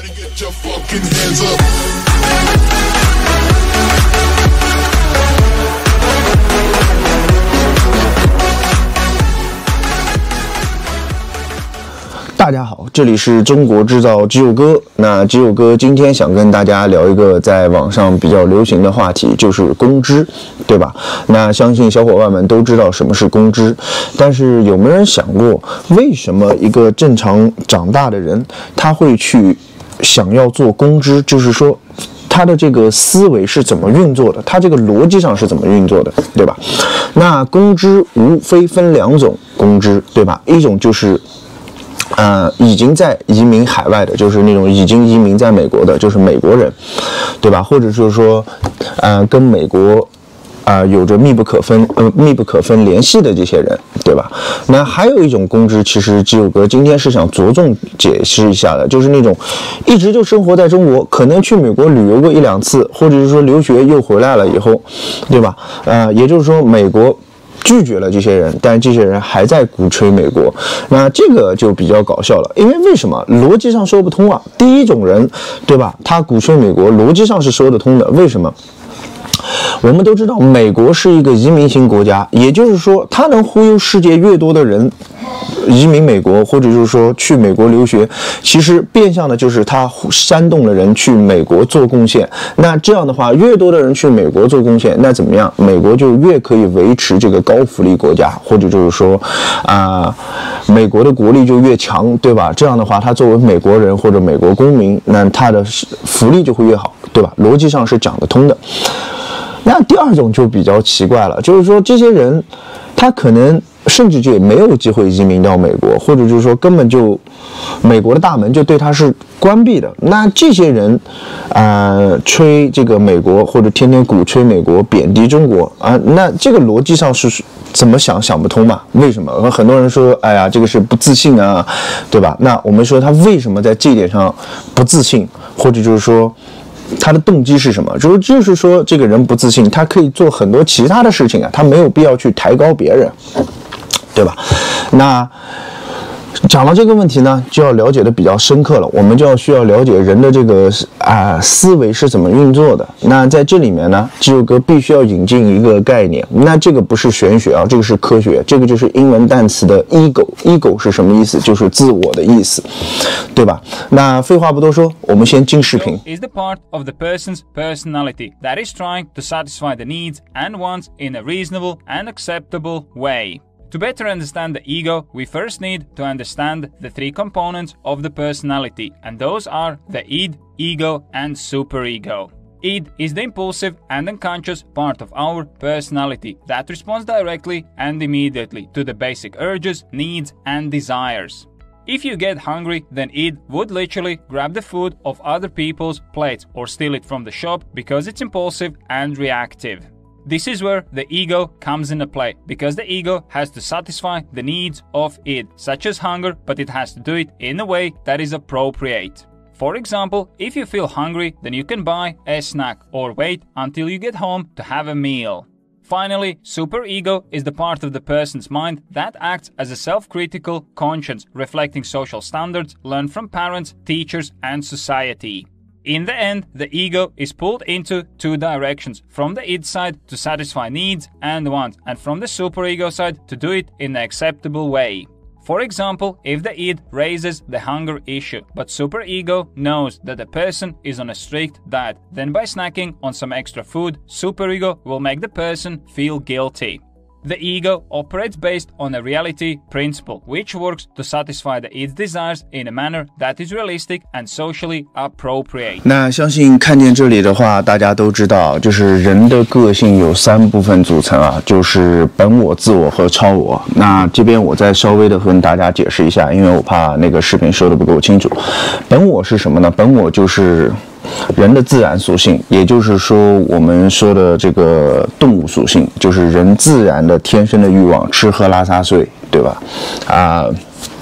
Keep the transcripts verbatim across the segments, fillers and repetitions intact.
大家好，这里是中国制造基友哥。那基友哥今天想跟大家聊一个在网上比较流行的话题，就是工资，对吧？那相信小伙伴们都知道什么是工资，但是有没有人想过，为什么一个正常长大的人他会去想要做工资？就是说，他的这个思维是怎么运作的？他这个逻辑上是怎么运作的，对吧？那工资无非分两种工资，对吧？一种就是呃，已经在移民海外的，就是那种已经移民在美国的，就是美国人，对吧？或者就是说，呃，跟美国啊、呃、有着密不可分呃密不可分联系的这些人，对吧？那还有一种工资，其实基友哥今天是想着重解释一下的，就是那种一直就生活在中国，可能去美国旅游过一两次，或者是说留学又回来了以后，对吧？呃，也就是说美国拒绝了这些人，但这些人还在鼓吹美国，那这个就比较搞笑了。因为为什么逻辑上说不通啊？第一种人，对吧？他鼓吹美国，逻辑上是说得通的。为什么？我们都知道，美国是一个移民型国家，也就是说，它能忽悠世界越多的人移民美国，或者就是说去美国留学，其实变相的就是它煽动了人去美国做贡献。那这样的话，越多的人去美国做贡献，那怎么样？美国就越可以维持这个高福利国家，或者就是说，啊、呃，美国的国力就越强，对吧？这样的话，他作为美国人或者美国公民，那他的福利就会越好，对吧？逻辑上是讲得通的。那第二种就比较奇怪了，就是说这些人，他可能甚至就也没有机会移民到美国，或者就是说根本就美国的大门就对他是关闭的。那这些人，呃，吹这个美国或者天天鼓吹美国，贬低中国啊、呃，那这个逻辑上是怎么想想不通嘛？为什么？很多人说，哎呀，这个是不自信啊，对吧？那我们说他为什么在这一点上不自信，或者就是说他的动机是什么？就是就是说，这个人不自信，他可以做很多其他的事情啊，他没有必要去抬高别人，对吧？那讲到这个问题呢，就要了解的比较深刻了，我们就要需要了解人的这个啊、呃、思维是怎么运作的。那在这里面呢，基友哥必须要引进一个概念，那这个不是玄学啊，这个是科学，这个就是英文单词的 ego。ego 是什么意思？就是自我的意思，对吧？那废话不多说，我们先进视频。 Is the part of the person's personality that is trying to satisfy the needs and wants in a reasonable and acceptable way. To better understand the ego, we first need to understand the three components of the personality, and those are the id, ego, and superego. Id is the impulsive and unconscious part of our personality that responds directly and immediately to the basic urges, needs, and desires. If you get hungry, then id would literally grab the food of other people's plates or steal it from the shop because it's impulsive and reactive. This is where the ego comes into play, because the ego has to satisfy the needs of id, such as hunger, but it has to do it in a way that is appropriate. For example, if you feel hungry, then you can buy a snack or wait until you get home to have a meal. Finally, superego is the part of the person's mind that acts as a self-critical conscience, reflecting social standards learned from parents, teachers, and society. In the end, the ego is pulled into two directions, from the id side to satisfy needs and wants, and from the superego side to do it in an acceptable way. For example, if the id raises the hunger issue, but superego knows that the person is on a strict diet, then by snacking on some extra food, superego will make the person feel guilty. The ego operates based on a reality principle, which works to satisfy the id's desires in a manner that is realistic and socially appropriate. 那相信看见这里的话，大家都知道，就是人的个性有三部分组成啊，就是本我、自我和超我。那这边我再稍微的跟大家解释一下，因为我怕那个视频说的不够清楚。本我是什么呢？本我就是人的自然属性，也就是说我们说的这个动物属性，就是人自然的天生的欲望，吃喝拉撒睡，对吧？啊、呃，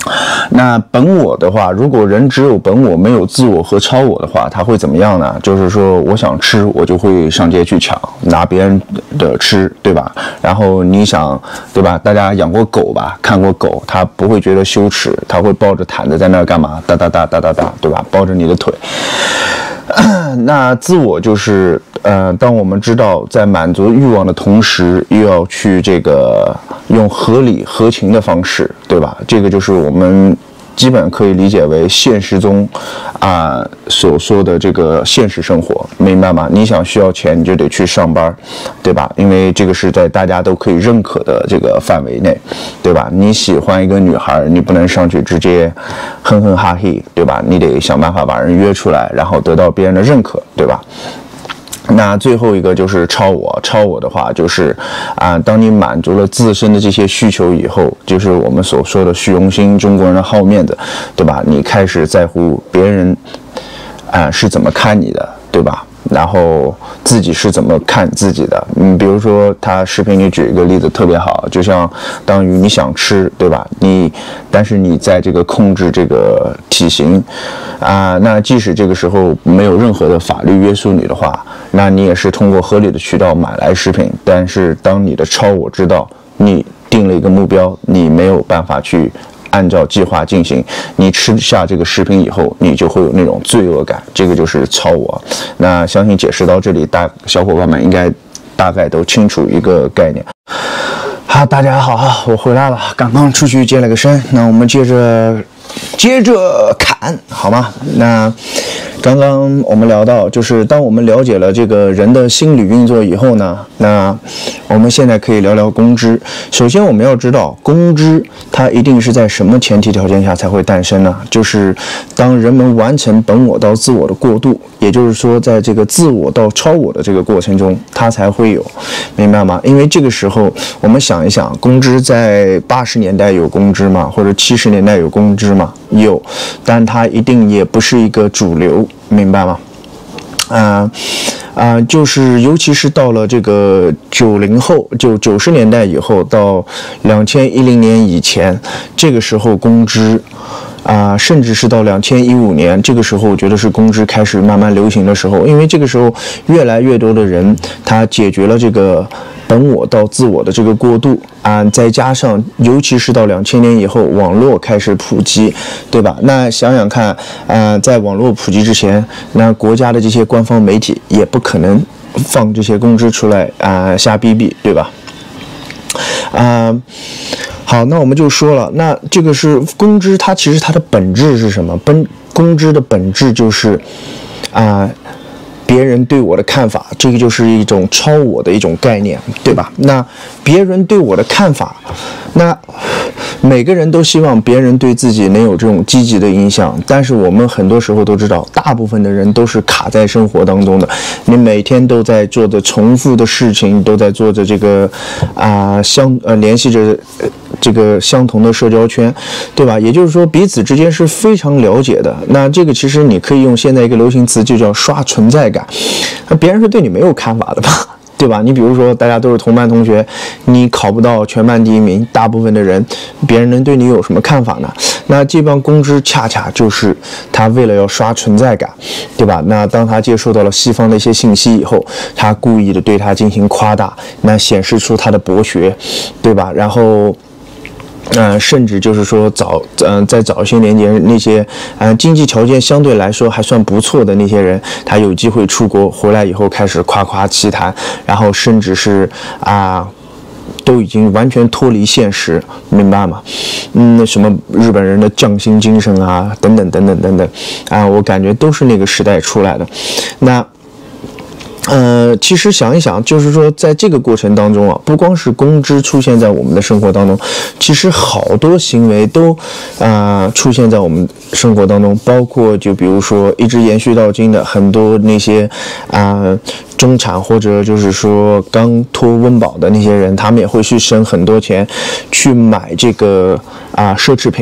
那本我的话，如果人只有本我没有自我和超我的话，他会怎么样呢？就是说我想吃我就会上街去抢，拿别人的吃，对吧？然后你想，对吧？大家养过狗吧，看过狗，它不会觉得羞耻，它会抱着毯子在那儿干嘛？哒哒哒哒哒哒，对吧？抱着你的腿。那自我就是呃，当我们知道在满足欲望的同时，又要去这个用合理合情的方式，对吧？这个就是我们基本可以理解为现实中啊、呃、所说的这个现实生活，明白吗？你想需要钱，你就得去上班，对吧？因为这个是在大家都可以认可的这个范围内，对吧？你喜欢一个女孩，你不能上去直接哼哼哈嘿，对吧？你得想办法把人约出来，然后得到别人的认可，对吧？那最后一个就是超我，超我的话就是啊、呃，当你满足了自身的这些需求以后，就是我们所说的虚荣心，中国人的好面子，对吧？你开始在乎别人啊、呃、是怎么看你的，对吧？然后自己是怎么看自己的？嗯，比如说他视频里举一个例子特别好，就像当于你想吃，对吧？你但是你在这个控制这个体型啊、呃，那即使这个时候没有任何的法律约束你的话，那你也是通过合理的渠道买来食品。但是当你的超我知道你定了一个目标，你没有办法去按照计划进行，你吃下这个食品以后，你就会有那种罪恶感，这个就是超我。那相信解释到这里，大小伙伴们应该大概都清楚一个概念。好，大家好啊，我回来了，刚刚出去健了个身，那我们接着接着看好吗？那刚刚我们聊到，就是当我们了解了这个人的心理运作以后呢，那我们现在可以聊聊公知。首先我们要知道，公知它一定是在什么前提条件下才会诞生呢？就是当人们完成本我到自我的过渡，也就是说在这个自我到超我的这个过程中，它才会有，明白吗？因为这个时候我们想一想，公知在八十年代有公知吗？或者七十年代有公知吗？有，但它一定也不是一个主流，明白吗？啊、呃、啊、呃，就是尤其是到了这个九零后，就九十年代以后到两千一零年以前，这个时候公知啊、呃，甚至是到两千一五年，这个时候我觉得是公知开始慢慢流行的时候，因为这个时候越来越多的人他解决了这个本我到自我的这个过渡啊，再加上尤其是到两千年以后，网络开始普及，对吧？那想想看，呃，在网络普及之前，那国家的这些官方媒体也不可能放这些公知出来啊、呃、瞎逼逼，对吧？啊、呃，好，那我们就说了，那这个是公知，它其实它的本质是什么？本公知的本质就是啊。呃别人对我的看法，这个就是一种超我的一种概念，对吧？那别人对我的看法，那每个人都希望别人对自己能有这种积极的影响，但是我们很多时候都知道，大部分的人都是卡在生活当中的，你每天都在做着重复的事情，都在做着这个啊、呃、相呃联系着、呃、这个相同的社交圈，对吧？也就是说彼此之间是非常了解的。那这个其实你可以用现在一个流行词，就叫刷存在感。那别人是对你没有看法的吧？对吧？你比如说大家都是同班同学，你考不到全班第一名，大部分的人别人能对你有什么看法呢？那这帮公知恰恰就是他为了要刷存在感，对吧？那当他接受到了西方的一些信息以后，他故意的对他进行夸大，那显示出他的博学，对吧？然后呃，甚至就是说早，嗯、呃，在早些年间，那些呃经济条件相对来说还算不错的那些人，他有机会出国回来以后开始夸夸其谈，然后甚至是啊、呃，都已经完全脱离现实，明白吗？嗯，什么日本人的匠心精神啊，等等等等等等，啊、呃，我感觉都是那个时代出来的。那。呃，其实想一想，就是说，在这个过程当中啊，不光是公知出现在我们的生活当中，其实好多行为都啊、呃、出现在我们生活当中，包括就比如说一直延续到今的很多那些啊、呃、中产或者就是说刚脱温饱的那些人，他们也会去省很多钱去买这个啊、呃、奢侈品。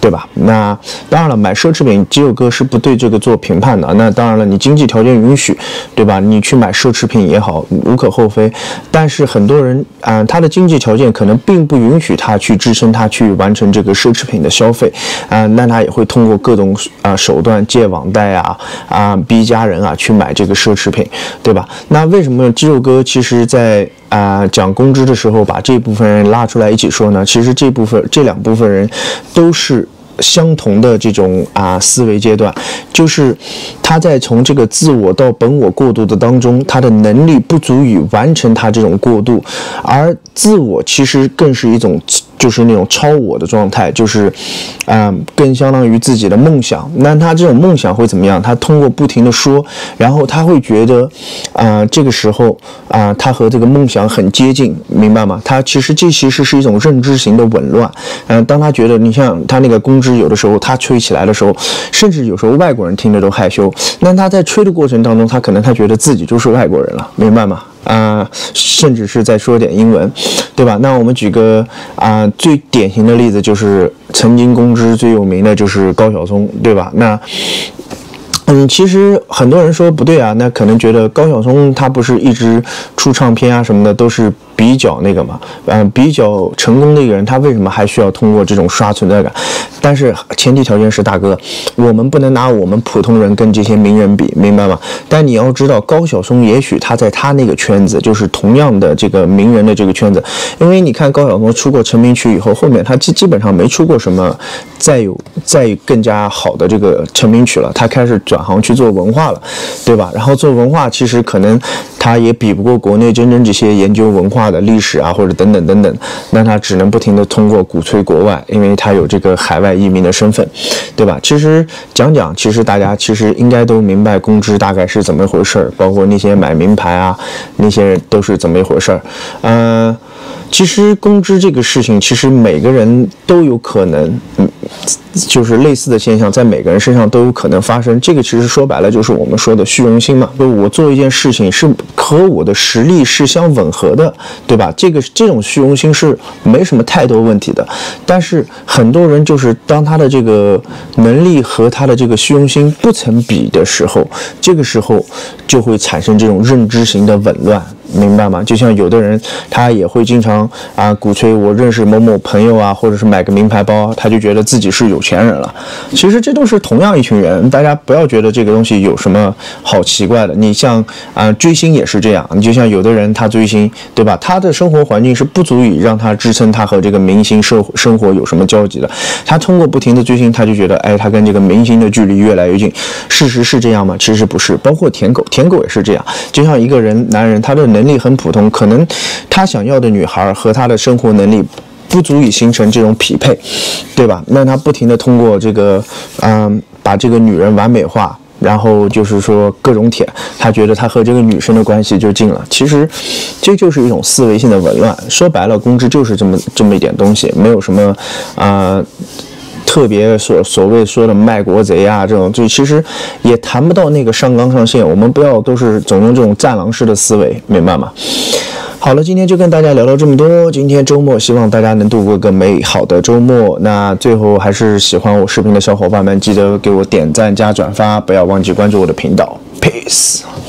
对吧？那当然了，买奢侈品，肌肉哥是不对这个做评判的。那当然了，你经济条件允许，对吧？你去买奢侈品也好，无可厚非。但是很多人啊、呃，他的经济条件可能并不允许他去支撑他去完成这个奢侈品的消费啊、呃，那他也会通过各种啊、呃、手段借网贷啊啊、呃、逼家人啊去买这个奢侈品，对吧？那为什么肌肉哥其实在啊、呃、讲工资的时候把这部分人拉出来一起说呢？其实这部分这两部分人都是相同的这种啊思维阶段，就是他在从这个自我到本我过渡的当中，他的能力不足以完成他这种过渡，而自我其实更是一种就是那种超我的状态，就是啊、呃、更相当于自己的梦想。那他这种梦想会怎么样？他通过不停的说，然后他会觉得啊、呃、这个时候啊、呃、他和这个梦想很接近，明白吗？他其实这其实是一种认知型的紊乱。嗯、呃，当他觉得你像他那个公知有的时候他吹起来的时候，甚至有时候外国人听着都害羞。那他在吹的过程当中，他可能他觉得自己就是外国人了，明白吗？啊、呃，甚至是在说点英文，对吧？那我们举个啊、呃、最典型的例子，就是曾经公知最有名的就是高晓松，对吧？那嗯，其实很多人说不对啊，那可能觉得高晓松他不是一直出唱片啊什么的都是比较那个嘛，嗯、呃，比较成功的一个人，他为什么还需要通过这种刷存在感？但是前提条件是，大哥，我们不能拿我们普通人跟这些名人比，明白吗？但你要知道，高晓松也许他在他那个圈子，就是同样的这个名人的这个圈子，因为你看高晓松出过成名曲以后，后面他基基本上没出过什么再有再更加好的这个成名曲了，他开始转行去做文化了，对吧？然后做文化，其实可能他也比不过国内真正这些研究文化的历史啊，或者等等等等，那他只能不停的通过鼓吹国外，因为他有这个海外移民的身份，对吧？其实讲讲，其实大家其实应该都明白公知大概是怎么一回事儿，包括那些买名牌啊，那些都是怎么一回事儿。嗯、呃，其实公知这个事情，其实每个人都有可能，嗯，就是类似的现象在每个人身上都有可能发生。这个其实说白了就是我们说的虚荣心嘛，就我做一件事情是和我的实力是相吻合的，对吧？这个这种虚荣心是没什么太多问题的。但是很多人就是当他的这个能力和他的这个虚荣心不成比的时候，这个时候就会产生这种认知型的紊乱。明白吗？就像有的人他也会经常啊鼓吹我认识某某朋友啊，或者是买个名牌包，他就觉得自己是有钱人了。其实这都是同样一群人，大家不要觉得这个东西有什么好奇怪的。你像啊追星也是这样，你就像有的人他追星，对吧？他的生活环境是不足以让他支撑他和这个明星生生活有什么交集的。他通过不停的追星，他就觉得哎，他跟这个明星的距离越来越近。事实是这样吗？其实不是。包括舔狗，舔狗也是这样。就像一个人，男人他的能力很普通，可能他想要的女孩和他的生活能力不足以形成这种匹配，对吧？那他不停的通过这个，嗯，把这个女人完美化，然后就是说各种舔，他觉得他和这个女生的关系就近了。其实这就是一种思维性的紊乱。说白了，公知就是这么这么一点东西，没有什么啊。呃特别所所谓说的卖国贼啊，这种就其实也谈不到那个上纲上线。我们不要都是总用这种战狼式的思维，明白吗？好了，今天就跟大家聊到这么多。今天周末，希望大家能度过个美好的周末。那最后还是喜欢我视频的小伙伴们，记得给我点赞加转发，不要忘记关注我的频道。Peace。